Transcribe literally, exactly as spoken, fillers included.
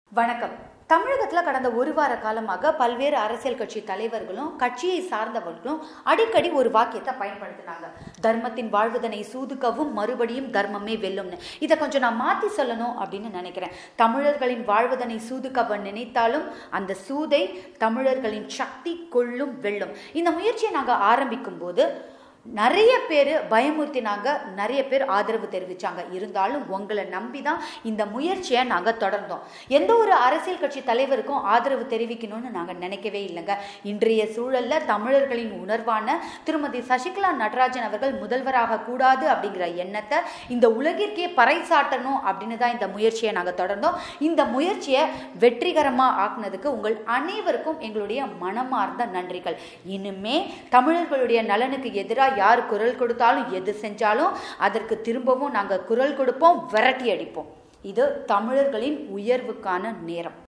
வணக்கம். தமிழகத்தில் கடந்த ஒரு வார காலமாக பல்வேறு அரசியல் கட்சி தலைவர்களும் கட்சியை சார்ந்தவர்களும் அடிக்கடி ஒரு வாக்கியத்தை பயன்படுத்தினாங்க. தர்மத்தின் வாழ்வதனை சூதுக்கவும் மறுபடியும் தர்மமே வெல்லும்னு. இதை கொஞ்சம் நான் மாற்றி சொல்லணும் அப்படின்னு நினைக்கிறேன். தமிழர்களின் வாழ்வதனை சூதுக்கவ நினைத்தாலும் அந்த சூதை தமிழர்களின் சக்தி கொள்ளும் வெல்லும். இந்த முயற்சியை நாங்கள் ஆரம்பிக்கும் போது நிறைய பேர் பயமுறுத்தினாங்க, நிறைய பேர் ஆதரவு தெரிவித்தாங்க. இருந்தாலும் உங்களை நம்பி தான் இந்த முயற்சியை நாங்கள் தொடர்ந்தோம். எந்த ஒரு அரசியல் கட்சி தலைவருக்கும் ஆதரவு தெரிவிக்கணும்னு நாங்கள் நினைக்கவே இல்லைங்க. இன்றைய சூழலில் தமிழர்களின் உணர்வான திருமதி சசிகலா நடராஜன் அவர்கள் முதல்வராக கூடாது அப்படிங்கிற எண்ணத்தை இந்த உலகிற்கே பறைசாட்டணும் அப்படின்னு தான் இந்த முயற்சியை நாங்கள் தொடர்ந்தோம். இந்த முயற்சியை வெற்றிகரமாக ஆக்குனதுக்கு உங்கள் அனைவருக்கும் எங்களுடைய மனமார்ந்த நன்றிகள். இனிமே தமிழர்களுடைய நலனுக்கு எதிராக யார் குரல் கொடுத்தாலும் எது செஞ்சாலும் அதற்கு திரும்பவும் நாங்கள் குரல் கொடுப்போம், விரட்டி அடிப்போம். இது தமிழர்களின் உயர்வுக்கான நேரம்.